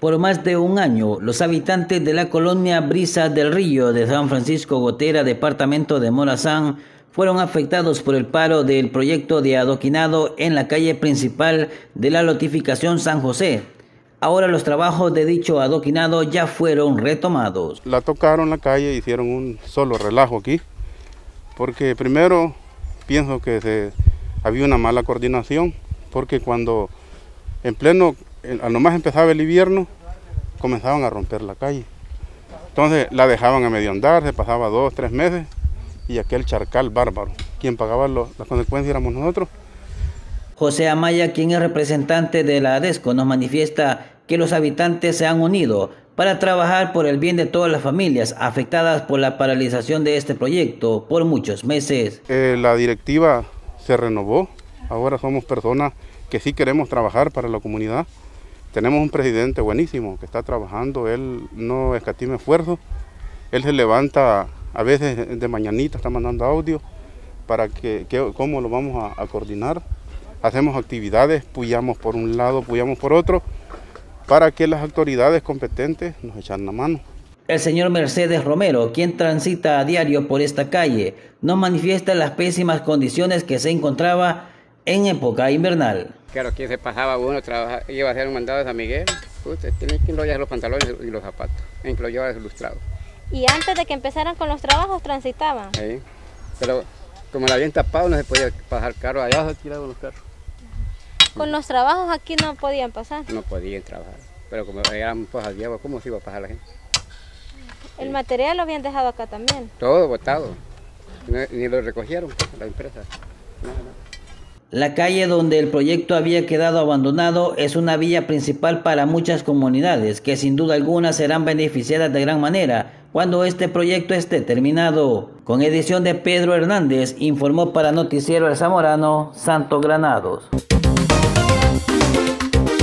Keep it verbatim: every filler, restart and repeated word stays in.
Por más de un año, los habitantes de la colonia Brisas del Río de San Francisco Gotera, departamento de Morazán, fueron afectados por el paro del proyecto de adoquinado en la calle principal de la lotificación San José. Ahora los trabajos de dicho adoquinado ya fueron retomados. La tocaron la calle, hicieron un solo relajo aquí, porque primero pienso que se, había una mala coordinación, porque cuando en pleno, a nomás empezaba el invierno, comenzaban a romper la calle. Entonces la dejaban a medio andar, se pasaba dos, tres meses, y aquel charcal bárbaro. Quien pagaba lo, las consecuencias éramos nosotros. José Amaya, quien es representante de la ADESCO, nos manifiesta que los habitantes se han unido para trabajar por el bien de todas las familias afectadas por la paralización de este proyecto por muchos meses. Eh, la directiva se renovó, ahora somos personas que sí queremos trabajar para la comunidad. Tenemos un presidente buenísimo que está trabajando, él no escatima esfuerzo, él se levanta a veces de mañanita, está mandando audio para que, que cómo lo vamos a, a coordinar. Hacemos actividades, puyamos por un lado, puyamos por otro, para que las autoridades competentes nos echen la mano. El señor Mercedes Romero, quien transita a diario por esta calle, nos manifiesta las pésimas condiciones que se encontraba en época invernal. Claro, aquí se pasaba uno, trabaja, iba a hacer un mandado de San Miguel, usted tiene que enrollar los pantalones y los zapatos, en que lo lleva ilustrado. ¿Y antes de que empezaran con los trabajos transitaban? Sí, pero como la habían tapado no se podía pasar carro, allá se tiraban los carros. ¿Con los trabajos aquí no podían pasar? No podían trabajar, pero como eran pues al diablo, ¿cómo se iba a pasar la gente? ¿El sí. material lo habían dejado acá también? Todo botado, ni, ni lo recogieron la empresa, nada, nada. La calle donde el proyecto había quedado abandonado es una vía principal para muchas comunidades que sin duda alguna serán beneficiadas de gran manera cuando este proyecto esté terminado. Con edición de Pedro Hernández, informó para Noticiero El Zamorano, Santo Granados.